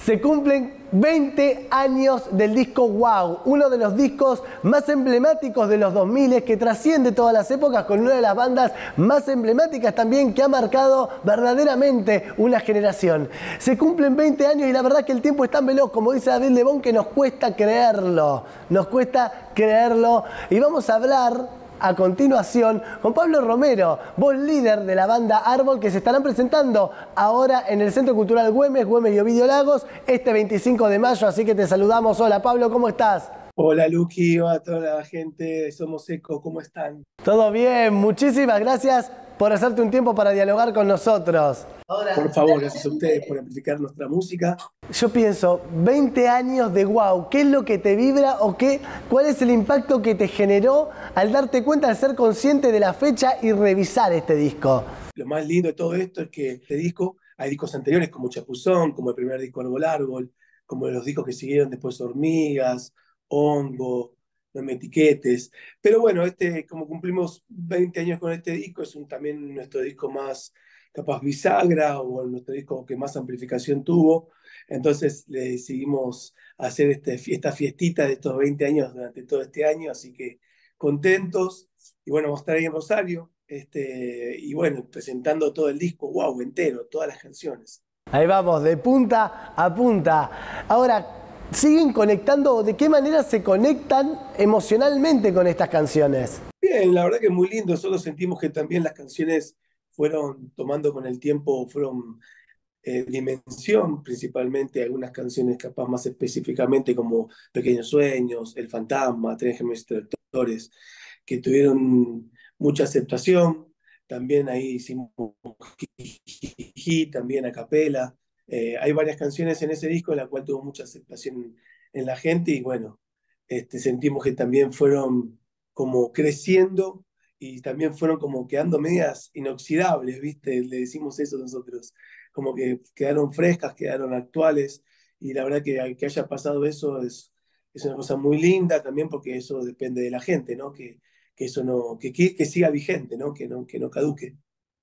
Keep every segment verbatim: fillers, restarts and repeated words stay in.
Se cumplen veinte años del disco Wow, uno de los discos más emblemáticos de los dos mil, que trasciende todas las épocas, con una de las bandas más emblemáticas también que ha marcado verdaderamente una generación. Se cumplen veinte años y la verdad que el tiempo es tan veloz, como dice David Lebón, que nos cuesta creerlo, nos cuesta creerlo. Y vamos a hablar a continuación con Pablo Romero, voz líder de la banda Árbol, que se estarán presentando ahora en el Centro Cultural Güemes, Güemes y Ovidio Lagos, este veinticinco de mayo, así que te saludamos. Hola Pablo, ¿cómo estás? Hola Luqui, hola a toda la gente de Somos Eco, ¿cómo están? Todo bien, muchísimas gracias por hacerte un tiempo para dialogar con nosotros. Por favor, gracias a ustedes por amplificar nuestra música. Yo pienso, veinte años de Wow, ¿qué es lo que te vibra o qué, cuál es el impacto que te generó al darte cuenta, al ser consciente de la fecha y revisar este disco? Lo más lindo de todo esto es que este disco, hay discos anteriores como Chapuzón, como el primer disco Árbol Árbol, como los discos que siguieron después Hormigas, Hongo, No me etiquetes. Pero bueno, este, como cumplimos veinte años con este disco, es un, también nuestro disco más capaz bisagra o nuestro disco que más amplificación tuvo. Entonces le decidimos hacer este, esta fiestita de estos veinte años durante todo este año, así que contentos. Y bueno, vamos a estar ahí en Rosario, este, y bueno, presentando todo el disco, wow, entero, todas las canciones. Ahí vamos, de punta a punta. Ahora, ¿siguen conectando? ¿De qué manera se conectan emocionalmente con estas canciones? Bien, la verdad que es muy lindo, solo sentimos que también las canciones fueron tomando con el tiempo, fueron eh, dimensión, principalmente algunas canciones capaz más específicamente como Pequeños Sueños, El Fantasma, Tres Gemelos Detractores, que tuvieron mucha aceptación. También ahí hicimos Jiji, también a capela. Eh, hay varias canciones en ese disco en la cual tuvo mucha aceptación en la gente y bueno, este, sentimos que también fueron como creciendo y también fueron como quedando medias inoxidables, ¿viste? Le decimos eso nosotros, como que quedaron frescas, quedaron actuales y la verdad que, que haya pasado eso es, es una cosa muy linda también porque eso depende de la gente, ¿no? Que, que eso no, que, que, que siga vigente, ¿no? Que no, que no caduque.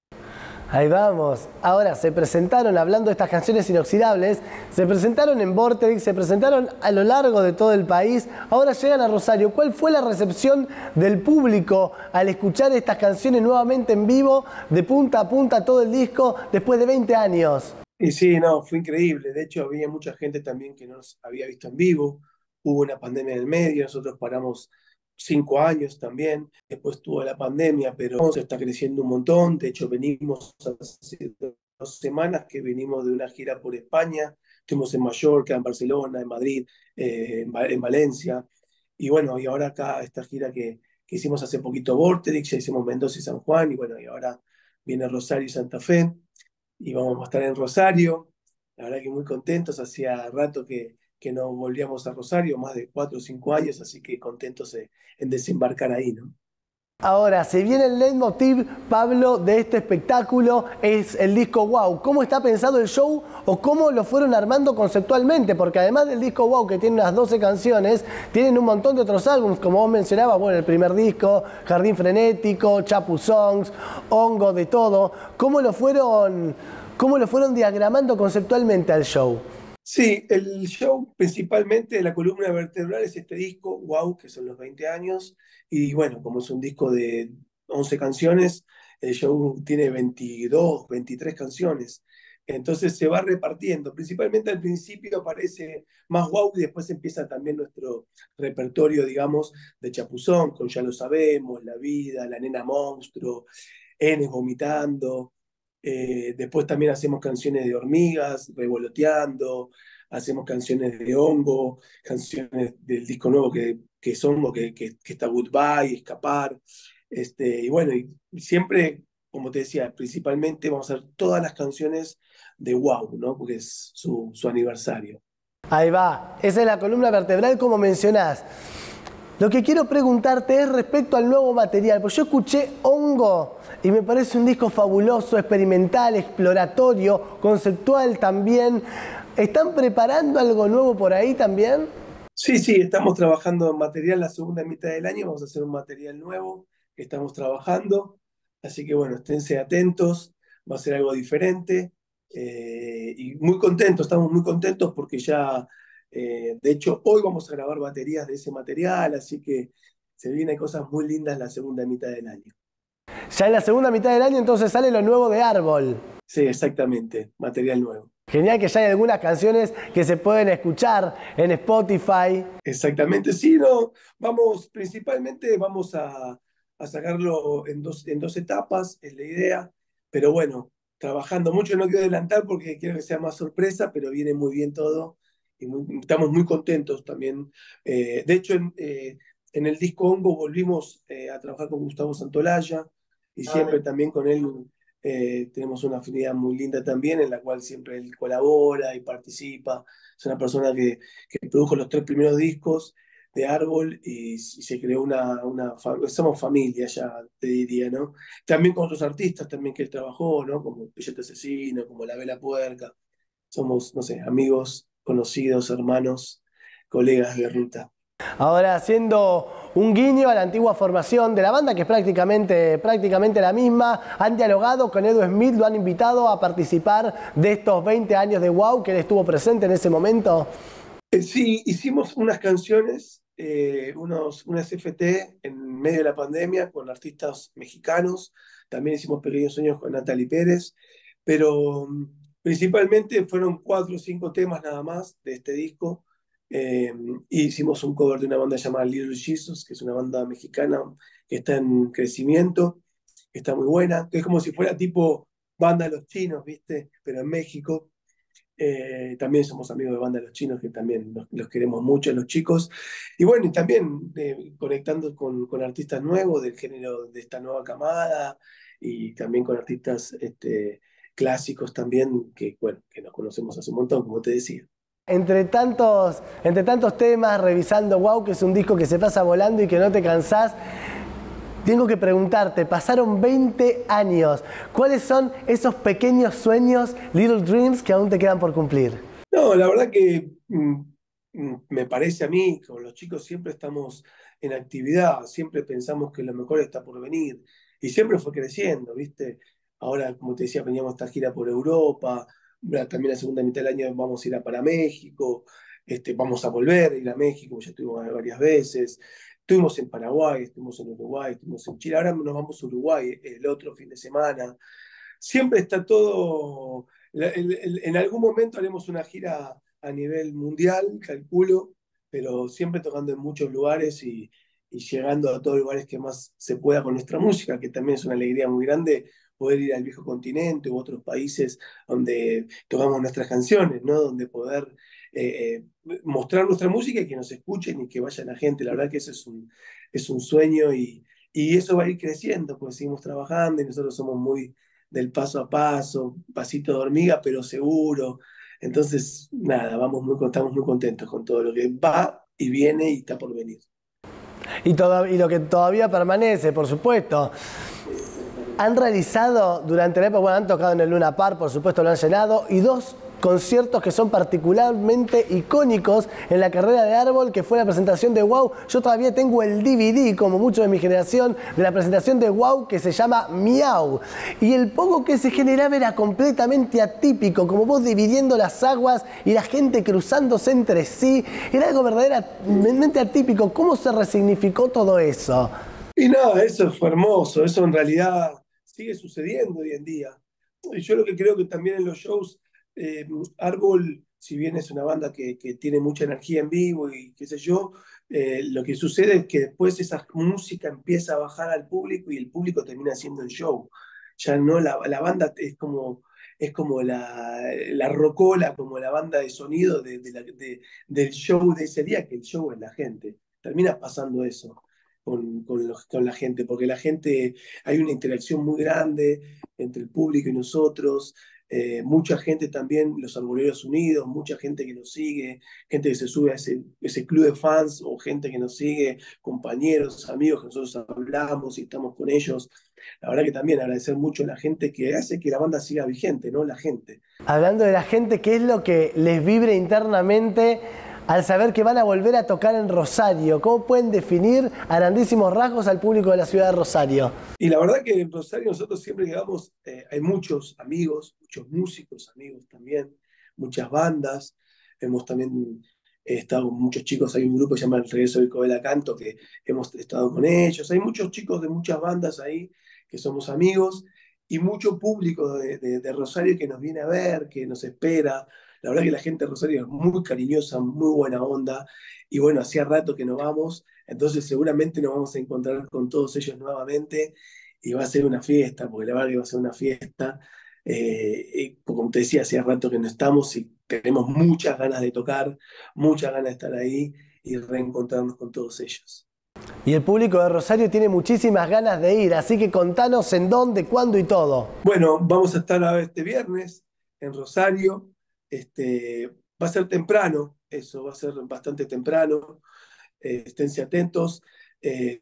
Ahí vamos. Ahora, se presentaron, hablando de estas canciones inoxidables, se presentaron en Vorterix, se presentaron a lo largo de todo el país, ahora llegan a Rosario. ¿Cuál fue la recepción del público al escuchar estas canciones nuevamente en vivo, de punta a punta todo el disco, después de veinte años? Y sí, no, fue increíble. De hecho, había mucha gente también que no nos había visto en vivo. Hubo una pandemia en el medio, nosotros paramos cinco años también. Después tuvo la pandemia, pero se está creciendo un montón. De hecho, venimos hace dos semanas que venimos de una gira por España. Estuvimos en Mallorca, en Barcelona, en Madrid, eh, en, en Valencia. Y bueno, y ahora acá esta gira que, que hicimos hace poquito Vorterix, ya hicimos Mendoza y San Juan, y bueno, y ahora viene Rosario y Santa Fe y vamos a estar en Rosario. La verdad que muy contentos, hacía rato que, que no volvíamos a Rosario, más de cuatro o cinco años, así que contentos de, en desembarcar ahí, ¿no? Ahora, se viene el leitmotiv, Pablo, de este espectáculo, es el disco Wow. ¿Cómo está pensado el show o cómo lo fueron armando conceptualmente? Porque además del disco Wow, que tiene unas doce canciones, tienen un montón de otros álbumes, como vos mencionabas, bueno, el primer disco, Jardín Frenético, Chapu Songs, Hongo, de todo. ¿Cómo lo fueron, cómo lo fueron diagramando conceptualmente al show? Sí, el show principalmente de la columna vertebral es este disco, Wow, que son los veinte años, y bueno, como es un disco de once canciones, el show tiene veintidós, veintitrés canciones, entonces se va repartiendo, principalmente al principio aparece más Wow y después empieza también nuestro repertorio, digamos, de Chapuzón, con Ya lo sabemos, La vida, La nena monstruo, Enes vomitando. Eh, después también hacemos canciones de hormigas, revoloteando, hacemos canciones de hongo, canciones del disco nuevo que, que es hongo, que, que, que está Goodbye, Escapar. Este, y bueno, y siempre, como te decía, principalmente vamos a hacer todas las canciones de Wow, ¿no? Porque es su, su aniversario. Ahí va, esa es la columna vertebral como mencionás. Lo que quiero preguntarte es respecto al nuevo material, porque yo escuché Hongo y me parece un disco fabuloso, experimental, exploratorio, conceptual también. ¿Están preparando algo nuevo por ahí también? Sí, sí, estamos trabajando en material la segunda mitad del año, vamos a hacer un material nuevo que estamos trabajando, así que bueno, esténse atentos, va a ser algo diferente, eh, y muy contentos, estamos muy contentos porque ya, eh, de hecho, hoy vamos a grabar baterías de ese material, así que se vienen cosas muy lindas la segunda mitad del año. Ya en la segunda mitad del año entonces sale lo nuevo de Árbol. Sí, exactamente, material nuevo. Genial que ya hay algunas canciones que se pueden escuchar en Spotify. Exactamente, sí, no, vamos, principalmente vamos a, a sacarlo en dos, en dos etapas, es la idea, pero bueno, trabajando mucho, no quiero adelantar porque quiero que sea más sorpresa, pero viene muy bien todo y muy- estamos muy contentos también. Eh, de hecho, en, eh, en el disco Hongo volvimos eh, a trabajar con Gustavo Santolaya y siempre también con él eh, tenemos una afinidad muy linda también, en la cual siempre él colabora y participa. Es una persona que que produjo los tres primeros discos de Árbol y, y se creó una, una somos familia ya, te diría, ¿no? También con otros artistas también que él trabajó, ¿no? Como Billete Asesino, como La Vela Puerca. Somos, no sé, amigos, conocidos, hermanos, colegas de ruta. Ahora haciendo un guiño a la antigua formación de la banda, que es prácticamente, prácticamente la misma. Han dialogado con Edu Smith, lo han invitado a participar de estos veinte años de WOW, que él estuvo presente en ese momento. Eh, sí, hicimos unas canciones, eh, unos, unas F T en medio de la pandemia con artistas mexicanos. También hicimos Pequeños Sueños con Natalie Pérez, pero mm, principalmente fueron cuatro o cinco temas nada más de este disco. Eh, y hicimos un cover de una banda llamada Little Jesus, que es una banda mexicana que está en crecimiento, que está muy buena, que es como si fuera tipo banda Los Chinos, ¿viste? Pero en México. Eh, también somos amigos de banda de los chinos, que también los, los queremos mucho, los chicos. Y bueno, y también eh, conectando con, con artistas nuevos del género de esta nueva camada y también con artistas este, clásicos también, que, bueno, que nos conocemos hace un montón, como te decía. Entre tantos, entre tantos temas, revisando WOW, que es un disco que se pasa volando y que no te cansás, tengo que preguntarte, pasaron veinte años, ¿cuáles son esos pequeños sueños, little dreams, que aún te quedan por cumplir? No, la verdad que mm, mm, me parece a mí, con los chicos siempre estamos en actividad, siempre pensamos que lo mejor está por venir y siempre fue creciendo, ¿viste? Ahora, como te decía, veníamos esta gira por Europa, la- también la segunda mitad del año vamos a ir a para México, este, vamos a volver a ir a México, ya estuvimos varias veces, estuvimos en Paraguay, estuvimos en Uruguay, estuvimos en Chile, ahora nos vamos a Uruguay el otro fin de semana. Siempre está todo, en algún momento haremos una gira a nivel mundial, calculo, pero siempre tocando en muchos lugares y, y llegando a todos los lugares que más se pueda con nuestra música, que también es una alegría muy grande poder ir al viejo continente u otros países donde tocamos nuestras canciones, ¿no? Donde poder eh, eh, mostrar nuestra música y que nos escuchen y que vaya la gente. La verdad que eso es un, es un sueño y, y eso va a ir creciendo, pues seguimos trabajando y nosotros somos muy del paso a paso, pasito de hormiga, pero seguro. Entonces, nada, vamos muy, estamos muy contentos con todo lo que va y viene y está por venir. Y, todo, y lo que todavía permanece, por supuesto. Han realizado durante la época, bueno, han tocado en el Luna Park, por supuesto lo han llenado, y dos conciertos que son particularmente icónicos en la carrera de Árbol, que fue la presentación de WOW. Yo todavía tengo el D V D, como muchos de mi generación, de la presentación de WOW, que se llama Miau. Y el poco que se generaba era completamente atípico, como vos dividiendo las aguas y la gente cruzándose entre sí. Era algo verdaderamente atípico. ¿Cómo se resignificó todo eso? Y nada, eso fue hermoso, eso en realidad sigue sucediendo hoy en día. Y yo lo que creo que también en los shows, eh, Árbol, si bien es una banda que, que tiene mucha energía en vivo y qué sé yo, eh, lo que sucede es que después esa música empieza a bajar al público y el público termina haciendo el show. Ya no, la, la banda es como, es como la, la rocola, como la banda de sonido de, de la, de, del show de ese día, que el show es la gente. Termina pasando eso con, con, los, con la gente, porque la gente, hay una interacción muy grande entre el público y nosotros, eh, mucha gente también, los Arboleros Unidos, mucha gente que nos sigue, gente que se sube a ese, ese club de fans o gente que nos sigue, compañeros, amigos que nosotros hablamos y estamos con ellos. La verdad que también agradecer mucho a la gente que hace que la banda siga vigente, ¿no? La gente. Hablando de la gente, ¿qué es lo que les vibra internamente al saber que van a volver a tocar en Rosario? ¿Cómo pueden definir a grandísimos rasgos al público de la ciudad de Rosario? Y la verdad que en Rosario nosotros siempre llegamos, eh, hay muchos amigos, muchos músicos, amigos también, muchas bandas. Hemos también eh, estado con muchos chicos, hay un grupo que se llama El Regreso del Covela Canto, que hemos estado con ellos. Hay muchos chicos de muchas bandas ahí que somos amigos y mucho público de, de, de Rosario que nos viene a ver, que nos espera. La verdad que la gente de Rosario es muy cariñosa, muy buena onda. Y bueno, hacía rato que no vamos, entonces seguramente nos vamos a encontrar con todos ellos nuevamente y va a ser una fiesta, porque la verdad que va a ser una fiesta. Eh, y como te decía, hacía rato que no estamos y tenemos muchas ganas de tocar, muchas ganas de estar ahí y reencontrarnos con todos ellos. Y el público de Rosario tiene muchísimas ganas de ir, así que contanos en dónde, cuándo y todo. Bueno, vamos a estar este viernes en Rosario. Este, va a ser temprano, eso va a ser bastante temprano. Eh, esténse atentos. Eh,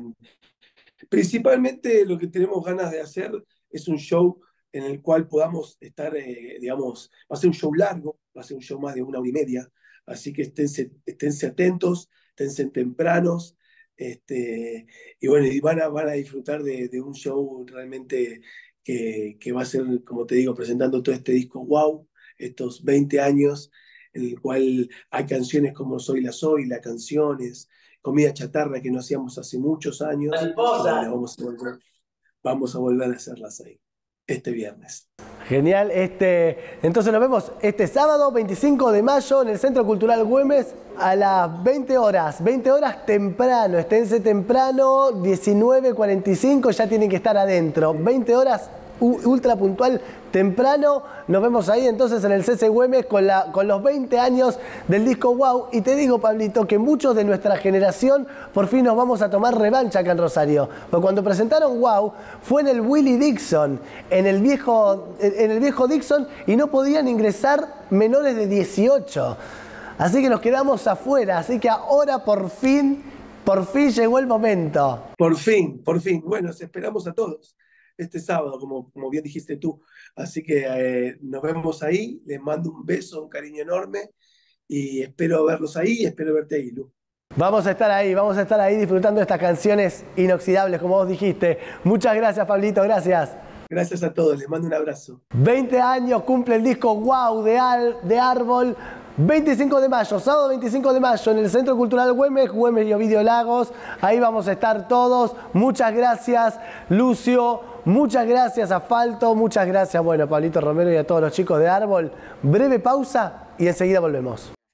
principalmente lo que tenemos ganas de hacer es un show en el cual podamos estar, eh, digamos, va a ser un show largo, va a ser un show más de una hora y media, así que esténse, esténse atentos, esténse tempranos, este, y bueno, y van a, van a disfrutar de, de un show realmente que, que va a ser, como te digo, presentando todo este disco Wow, estos veinte años, en el cual hay canciones como Soy la Soy, las canciones, comida chatarra que no hacíamos hace muchos años, y ahora vamos a volver, vamos a volver a hacerlas ahí, este viernes. Genial, este, entonces nos vemos este sábado veinticinco de mayo en el Centro Cultural Güemes a las veinte horas, veinte horas temprano, esténse temprano, diecinueve cuarenta y cinco ya tienen que estar adentro, veinte horas ultra puntual temprano. Nos vemos ahí entonces en el C C Güemes con, la, con los veinte años del disco Wow. Y te digo, Pablito, que muchos de nuestra generación por fin nos vamos a tomar revancha acá en Rosario. Porque cuando presentaron Wow fue en el Willie Dixon, en el viejo, en el viejo Dixon, y no podían ingresar menores de dieciocho. Así que nos quedamos afuera. Así que ahora por fin, por fin llegó el momento. Por fin, por fin. Bueno, os esperamos a todos este sábado, como, como bien dijiste tú. Así que eh, nos vemos ahí, les mando un beso, un cariño enorme y espero verlos ahí y espero verte ahí, Lu. Vamos a estar ahí, vamos a estar ahí disfrutando de estas canciones inoxidables, como vos dijiste. Muchas gracias, Pablito, gracias. Gracias a todos, les mando un abrazo. veinte años cumple el disco Wow de, Al, de Árbol. veinticinco de mayo, sábado veinticinco de mayo en el Centro Cultural Güemes, Güemes y Ovidio Lagos. Ahí vamos a estar todos. Muchas gracias, Lucio. Muchas gracias, Asfalto. Muchas gracias, bueno, Pablito Romero y a todos los chicos de Árbol. Breve pausa y enseguida volvemos.